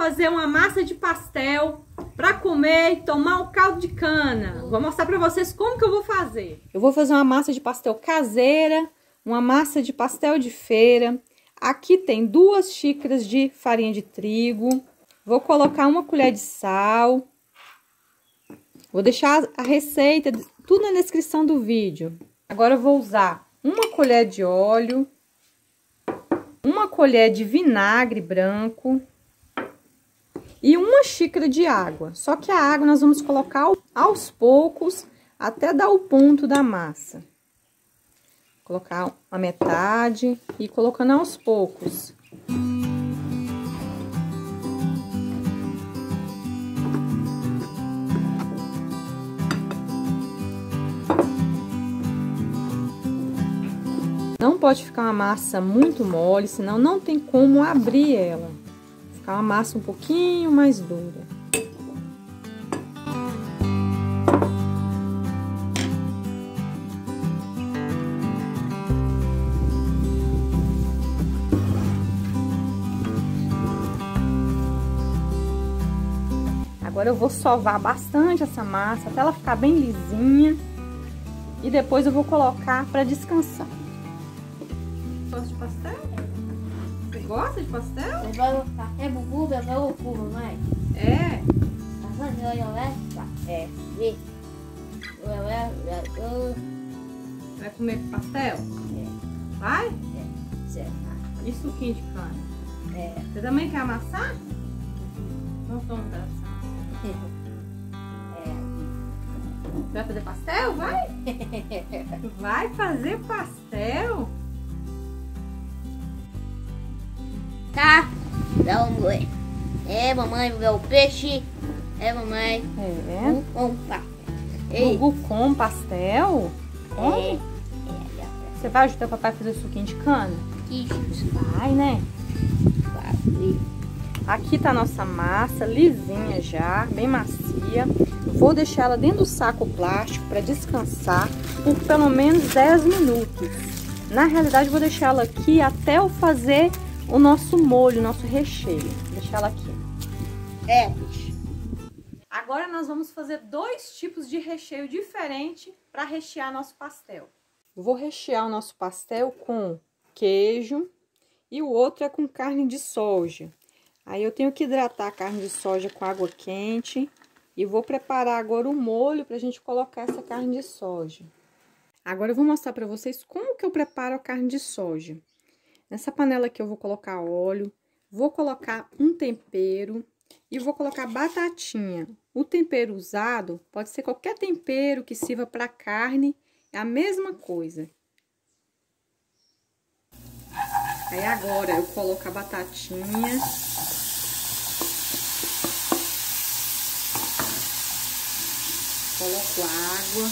fazer uma massa de pastel para comer e tomar um caldo de cana. Vou mostrar para vocês como que eu vou fazer. Eu vou fazer uma massa de pastel caseira, uma massa de pastel de feira. Aqui tem 2 xícaras de farinha de trigo. Vou colocar 1 colher de sal. Vou deixar a receita, tudo na descrição do vídeo. Agora eu vou usar 1 colher de óleo, 1 colher de vinagre branco e 1 xícara de água. Só que a água nós vamos colocar aos poucos até dar o ponto da massa. Colocar a metade e colocando aos poucos. Não pode ficar uma massa muito mole, senão não tem como abrir ela. Ficar uma massa um pouquinho mais dura. Agora eu vou sovar bastante essa massa até ela ficar bem lisinha. E depois eu vou colocar para descansar. Gosta de pastel? Você gosta de pastel? Você vai café bubu, bebê ou cu, mamãe? É. Vai comer pastel? Vai? E suquinho de cana? Você também quer amassar? Então toma um pedaço. Vai fazer pastel? Vai? Vai fazer pastel? Tá? Vamos ver. Mamãe, vou ver o peixe. Mamãe. Com pastel. Gugu com pastel? Você vai ajudar o papai a fazer o suquinho de cana? Vai, né? Aqui tá a nossa massa, lisinha já, bem macia. Vou deixar ela dentro do saco plástico para descansar por pelo menos 10 minutos. Na realidade, vou deixar ela aqui até eu fazer o nosso molho, o nosso recheio. Vou deixar ela aqui. Agora nós vamos fazer 2 tipos de recheio diferente para rechear nosso pastel. Eu vou rechear o nosso pastel com queijo e o outro é com carne de soja. Aí eu tenho que hidratar a carne de soja com água quente e vou preparar agora o molho para a gente colocar essa carne de soja. Agora eu vou mostrar para vocês como que eu preparo a carne de soja. Nessa panela aqui eu vou colocar óleo, vou colocar um tempero e vou colocar batatinha. O tempero usado pode ser qualquer tempero que sirva para carne, é a mesma coisa. Aí agora eu coloco a batatinha. Coloco água.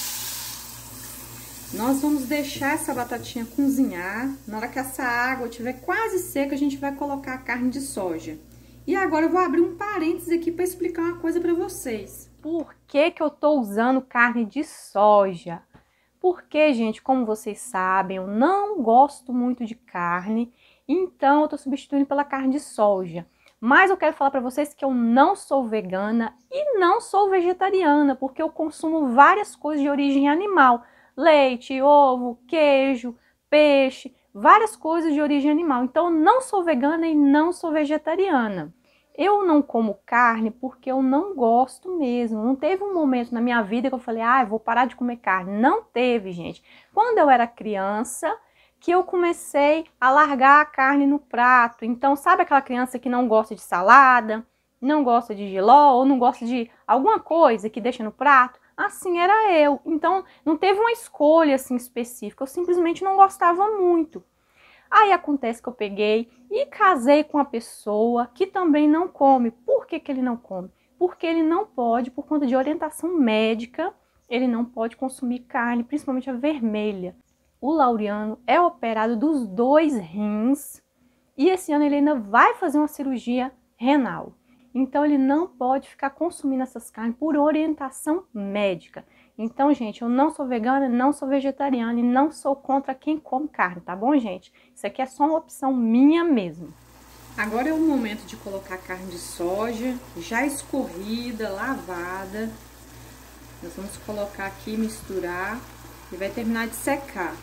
Nós vamos deixar essa batatinha cozinhar. Na hora que essa água estiver quase seca, a gente vai colocar a carne de soja. E agora eu vou abrir um parênteses aqui para explicar uma coisa para vocês. Por que que eu tô usando carne de soja? Porque, gente, como vocês sabem, eu não gosto muito de carne, então eu tô substituindo pela carne de soja. Mas eu quero falar para vocês que eu não sou vegana e não sou vegetariana, porque eu consumo várias coisas de origem animal. Leite, ovo, queijo, peixe, várias coisas de origem animal. Então, eu não sou vegana e não sou vegetariana. Eu não como carne porque eu não gosto mesmo. Não teve um momento na minha vida que eu falei, eu vou parar de comer carne. Não teve, gente. Quando eu era criança, que eu comecei a largar a carne no prato. Então, sabe aquela criança que não gosta de salada, não gosta de jiló, ou não gosta de alguma coisa que deixa no prato? Assim era eu. Então, não teve uma escolha assim específica. Eu simplesmente não gostava muito. Aí acontece que eu peguei e casei com uma pessoa que também não come. Por que que ele não come? Porque ele não pode, por conta de orientação médica, ele não pode consumir carne, principalmente a vermelha. O Laureano é operado dos 2 rins e esse ano ele ainda vai fazer uma cirurgia renal. Então ele não pode ficar consumindo essas carnes por orientação médica. Então, gente, eu não sou vegana, não sou vegetariana e não sou contra quem come carne, tá bom, gente? Isso aqui é só uma opção minha mesmo. Agora é o momento de colocar a carne de soja, já escorrida, lavada. Nós vamos colocar aqui, misturar e vai terminar de secar.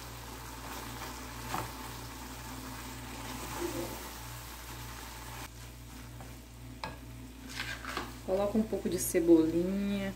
Coloca um pouco de cebolinha.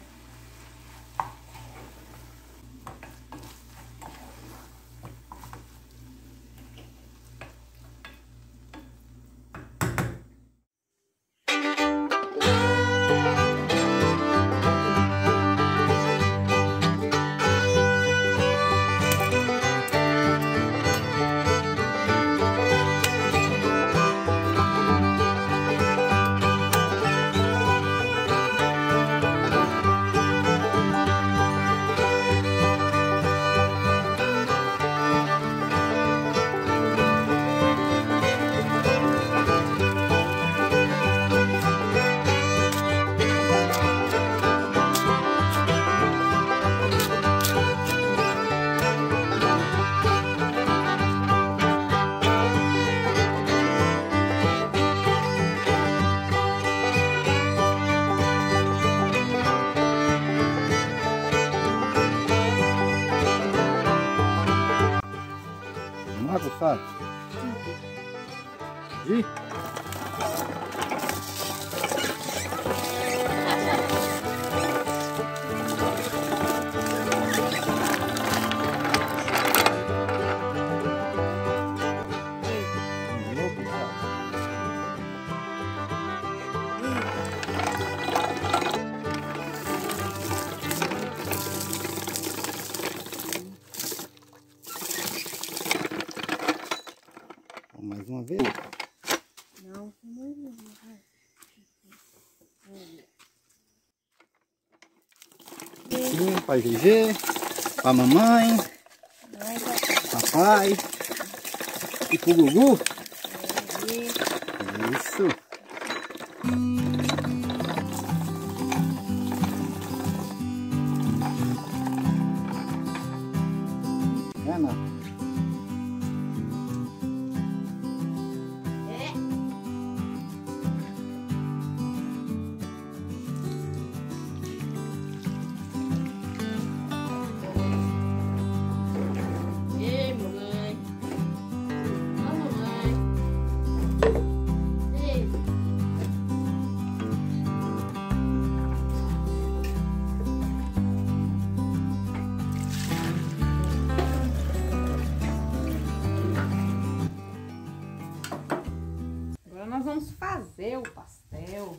Sabe? E? Mais uma vez? Não, Sim, pai GG, pra mamãe, papai e pro Gugu. Isso. Ana. Nós vamos fazer o pastel.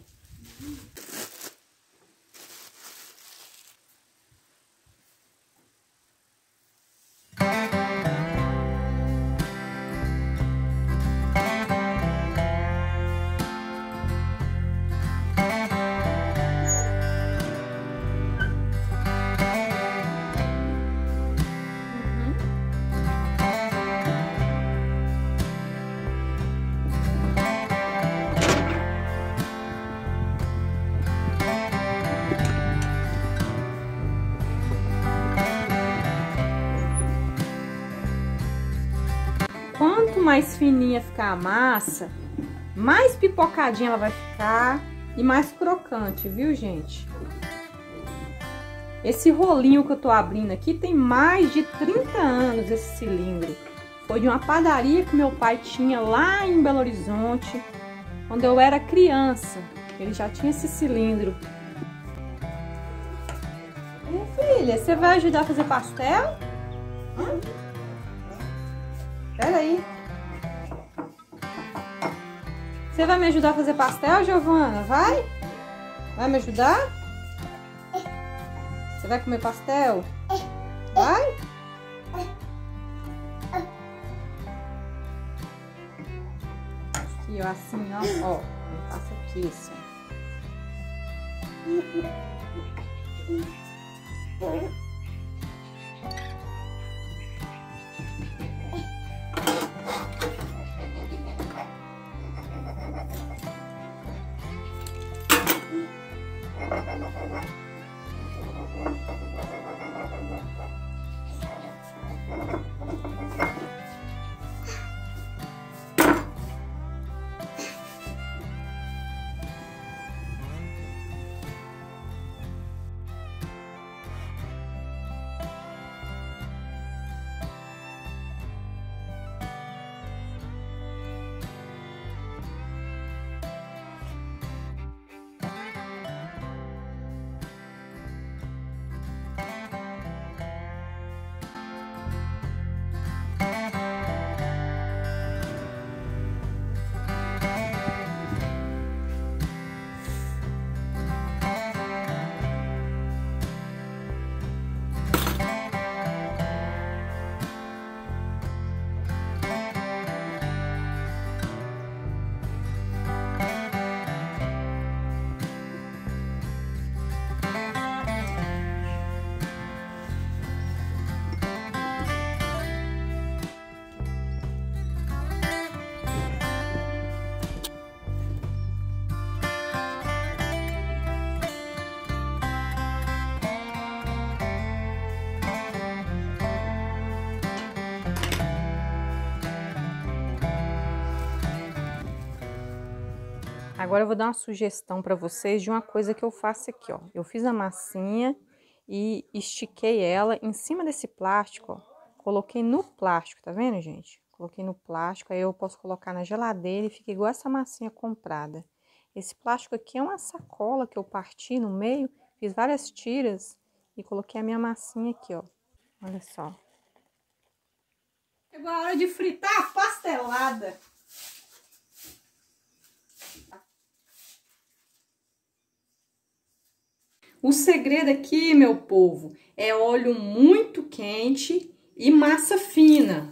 Quanto mais fininha ficar a massa, mais pipocadinha ela vai ficar e mais crocante, viu, gente? Esse rolinho que eu tô abrindo aqui tem mais de 30 anos, esse cilindro. Foi de uma padaria que meu pai tinha lá em Belo Horizonte, quando eu era criança. Ele já tinha esse cilindro. Filha, você vai ajudar a fazer pastel? Pera aí. Você vai me ajudar a fazer pastel, Giovana? Vai? Vai me ajudar? Você vai comer pastel? Vai? Aqui, ó, assim, ó. Ó, eu faço aqui, assim. Agora eu vou dar uma sugestão para vocês de uma coisa que eu faço aqui, ó. Eu fiz a massinha e estiquei ela em cima desse plástico, ó. Coloquei no plástico, tá vendo, gente? Coloquei no plástico, aí eu posso colocar na geladeira e fica igual essa massinha comprada. Esse plástico aqui é uma sacola que eu parti no meio, fiz várias tiras e coloquei a minha massinha aqui, ó. Olha só. Chegou a hora de fritar a pastelada. O segredo aqui, meu povo, é óleo muito quente e massa fina.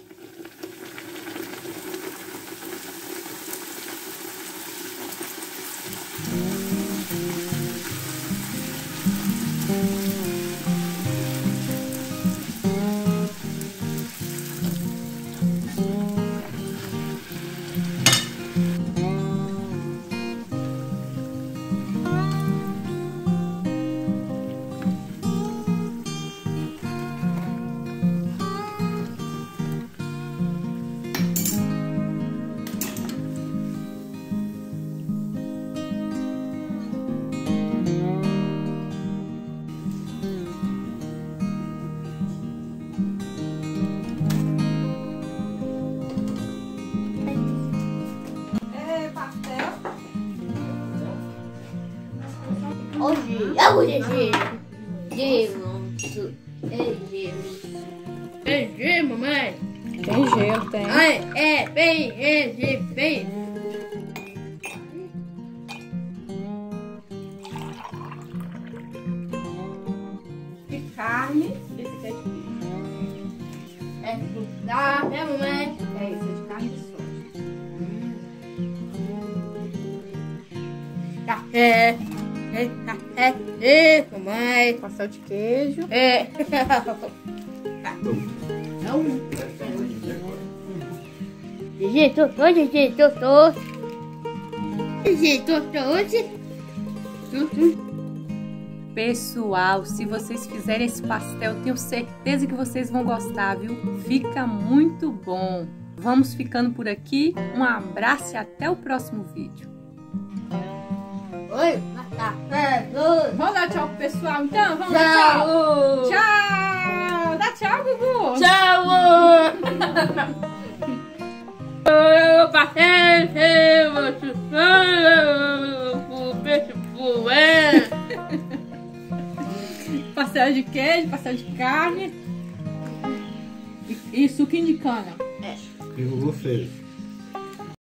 Hoje é o GG. Tem gelo, mamãe? Tem gelo, tem. Ai, bem. De carne, esse aqui é de queijo. É de carne, né, mamãe? É, esse é de carne de soja. Mamãe. Pastel de queijo. Pessoal, se vocês fizerem esse pastel, tenho certeza que vocês vão gostar, viu? Fica muito bom. Vamos ficando por aqui. Um abraço e até o próximo vídeo. Oi, Vamos dar tchau pro pessoal, então? Vamos Tchau. dar tchau. Tchau. Dá tchau, Gugu. Tchau! Eu passei, o peixe voando. Pastel de queijo, pastel de carne e suquinho de cana. E o Gugu fez.